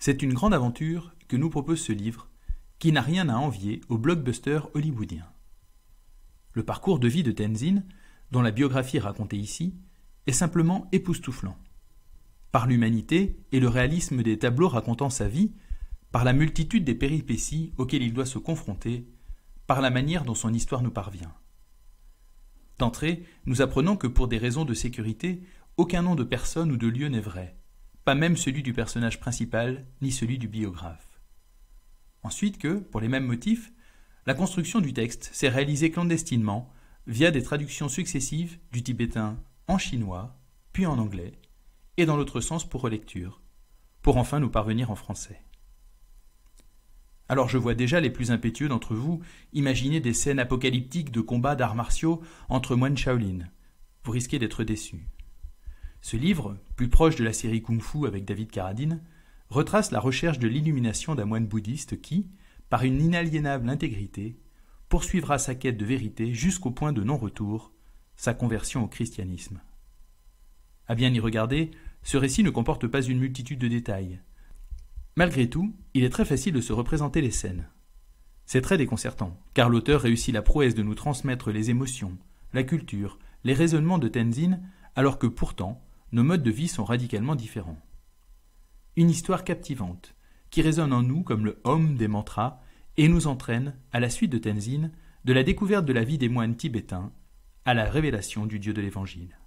C'est une grande aventure que nous propose ce livre, qui n'a rien à envier au blockbuster hollywoodien. Le parcours de vie de Tenzin, dont la biographie est racontée ici, est simplement époustouflant. Par l'humanité et le réalisme des tableaux racontant sa vie, par la multitude des péripéties auxquelles il doit se confronter, par la manière dont son histoire nous parvient. D'entrée, nous apprenons que pour des raisons de sécurité, aucun nom de personne ou de lieu n'est vrai, pas même celui du personnage principal ni celui du biographe. Ensuite que, pour les mêmes motifs, la construction du texte s'est réalisée clandestinement via des traductions successives du tibétain en chinois, puis en anglais, et dans l'autre sens pour relecture, pour enfin nous parvenir en français. Alors je vois déjà les plus impétueux d'entre vous imaginer des scènes apocalyptiques de combats d'arts martiaux entre moines Shaolin. Vous risquez d'être déçus. Ce livre, plus proche de la série Kung Fu avec David Carradine, retrace la recherche de l'illumination d'un moine bouddhiste qui, par une inaliénable intégrité, poursuivra sa quête de vérité jusqu'au point de non-retour, sa conversion au christianisme. À bien y regarder, ce récit ne comporte pas une multitude de détails. Malgré tout, il est très facile de se représenter les scènes. C'est très déconcertant, car l'auteur réussit la prouesse de nous transmettre les émotions, la culture, les raisonnements de Tenzin, alors que pourtant, nos modes de vie sont radicalement différents. Une histoire captivante, qui résonne en nous comme le Om des mantras et nous entraîne, à la suite de Tenzin, de la découverte de la vie des moines tibétains à la révélation du Dieu de l'Évangile.